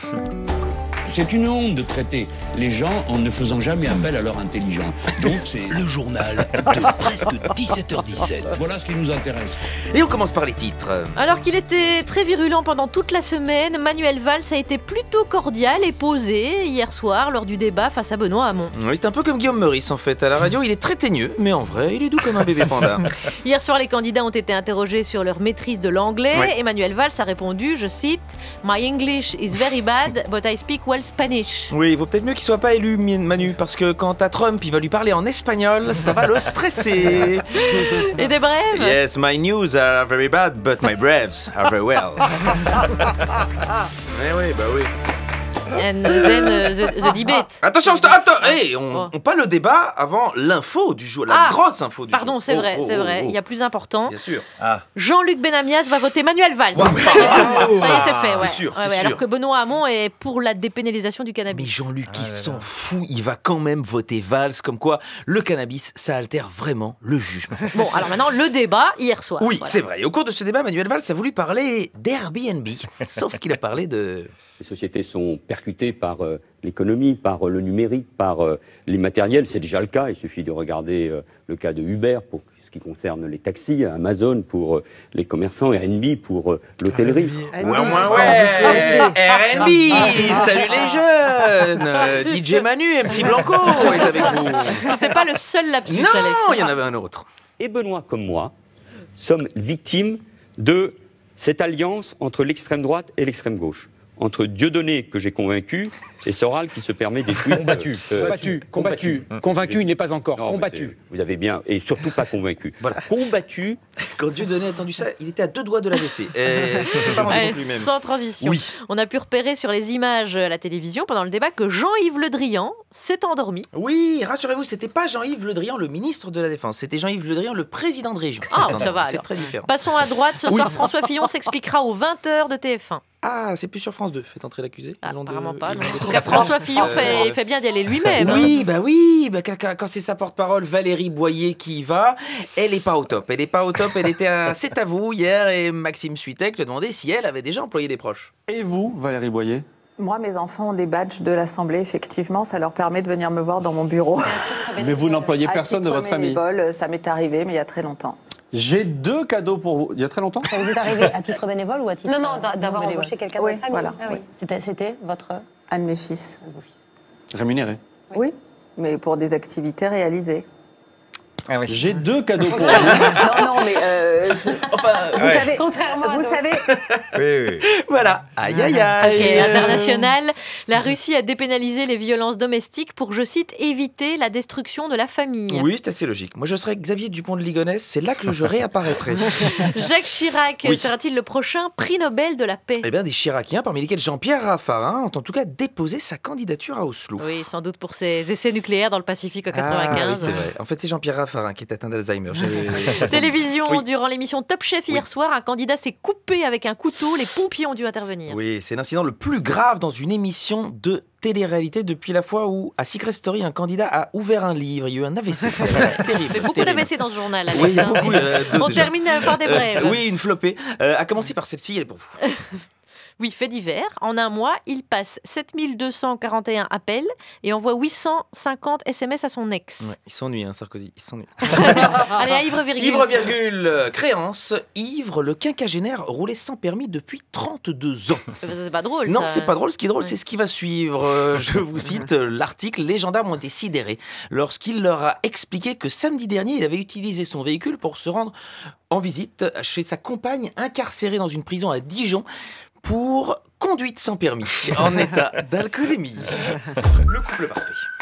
C'est une honte de traiter les gens en ne faisant jamais appel à leur intelligence. Donc c'est le journal de presque 17h17. Voilà ce qui nous intéresse. Et on commence par les titres. Alors qu'il était très virulent pendant toute la semaine, Manuel Valls a été plutôt cordial et posé hier soir lors du débat face à Benoît Hamon. Oui, c'est un peu comme Guillaume Meurice en fait. À la radio, il est très teigneux, mais en vrai, il est doux comme un bébé panda. Hier soir, les candidats ont été interrogés sur leur maîtrise de l'anglais. Ouais. Et Manuel Valls a répondu, je cite, « My English is very bad, but I speak well Spanish ». Oui, il vaut peut-être mieux qu'il soit pas élu, Manu, parce que quand à Trump, il va lui parler en espagnol, ça va le stresser. Et des brèves? Yes, my news are very bad, but my breves are very well. Oui, bah oui. And then the debate. Attention, attends, hey, on parle le débat avant l'info du jour, la grosse info du jour. Pardon, c'est vrai, c'est vrai. Il y a plus important. Bien sûr. Jean-Luc Benamias va voter Manuel Valls. Ça y est, c'est fait. C'est sûr, c'est sûr. Alors que Benoît Hamon est pour la dépénalisation du Mais cannabis. Jean-Luc, il s'en fout, il va quand même voter Valls, comme quoi le cannabis, ça altère vraiment le jugement. Bon, alors maintenant, le débat hier soir. Oui, Voilà. c'est vrai. Et au cours de ce débat, Manuel Valls a voulu parler d'Airbnb, sauf qu'il a parlé de... Les sociétés sont percutées par l'économie, par le numérique, par les matériels. C'est déjà le cas. Il suffit de regarder le cas de Uber pour ce qui concerne les taxis, Amazon pour les commerçants, Airbnb pour l'hôtellerie. Airbnb, salut les jeunes. DJ Manu, MC Blanco est avec vous. C'était pas le seul lapsus, Non, Alex. il y en avait un autre. Et Benoît, comme moi, sommes victimes de cette alliance entre l'extrême droite et l'extrême gauche. Entre Dieudonné, que j'ai convaincu, et Soral, qui se permet des tweets... Combattu. Convaincu, il n'est pas encore. Non, Combattu. Vous avez bien... Et surtout pas convaincu. Voilà. Combattu. Quand Dieudonné a entendu ça, il était à 2 doigts de la WC. C'était pas rendu Ouais, compte lui-même. sans transition. Oui. On a pu repérer sur les images à la télévision pendant le débat que Jean-Yves Le Drian s'est endormi. Oui, rassurez-vous, c'était pas Jean-Yves Le Drian, le ministre de la Défense, c'était Jean-Yves Le Drian, le président de région. Ah, Attendez, ça va c'est alors. très différent. Passons à droite, ce soir François Fillon s'expliquera aux 20h de TF1. Ah, c'est plus sur France 2, faites entrer l'accusé. Ah, le nom de- apparemment pas. le non. nom de- En tout cas, François Fillon fait bien d'y aller lui-même. Oui, quand c'est sa porte-parole Valérie Boyer qui y va, elle est pas au top. Elle est pas au top, elle était à C'est à vous hier et Maxime Suitec lui demandait si elle avait déjà employé des proches. Et vous, Valérie Boyer? Moi, mes enfants ont des badges de l'Assemblée, effectivement, ça leur permet de venir me voir dans mon bureau. Mais vous n'employez À personne de titre votre famille. bénévole, ça m'est arrivé, mais il y a très longtemps. J'ai 2 cadeaux pour vous. Il y a très longtemps? Vous êtes arrivé à titre bénévole ou à titre... Non, d'avoir bénévole. embauché quelqu'un de de votre famille. voilà, Ah oui. C'était votre... Un de mes fils. un de vos fils. Rémunéré. Oui, mais pour des activités réalisées. J'ai 2 cadeaux pour vous. Non, mais vous savez... Contrairement à Vous d'autres. savez, Voilà. Aïe aïe Ok, aïe. international, la Russie a dépénalisé les violences domestiques pour, je cite, éviter la destruction de la famille. Oui, c'est assez logique. Moi, je serais Xavier Dupont de Ligonnès, c'est là que je réapparaîtrai. Jacques Chirac Oui. sera-t-il le prochain prix Nobel de la paix? Eh bien, des Chiraciens, parmi lesquels Jean-Pierre Raffarin, ont en tout cas déposé sa candidature à Oslo. Oui, sans doute pour ses essais nucléaires dans le Pacifique en Ah, oui, 95. c'est vrai. En fait, c'est Jean-Pierre Raffarin qui est atteint d'Alzheimer. Télévision, Oui. durant l'émission Top Chef hier soir, un candidat s'est coupé avec un couteau, les pompiers ont dû intervenir. Oui, c'est l'incident le plus grave dans une émission de télé-réalité depuis la fois où, à Secret Story, un candidat a ouvert un livre. Il y a eu un AVC. Terrible. Il y a beaucoup terrible. d'AVC dans ce journal, Alex. Oui, il y a hein. beaucoup. On termine par des brèves. Oui, une flopée. À commencer par celle-ci, elle est pour vous. Oui, fait divers. En un mois, il passe 7241 appels et envoie 850 SMS à son ex. Ouais, il s'ennuie, hein, Sarkozy. Il s'ennuie. Allez, à ivre virgule. Ivre virgule, créance. Ivre, le quinquagénaire roulait sans permis depuis 32 ans. C'est pas drôle. Non, ça. c'est pas drôle. Ce qui est drôle, Ouais. c'est ce qui va suivre. Je vous cite l'article. Les gendarmes ont été sidérés lorsqu'il leur a expliqué que samedi dernier, il avait utilisé son véhicule pour se rendre en visite chez sa compagne incarcérée dans une prison à Dijon pour conduite sans permis en état d'alcoolémie. Le couple parfait.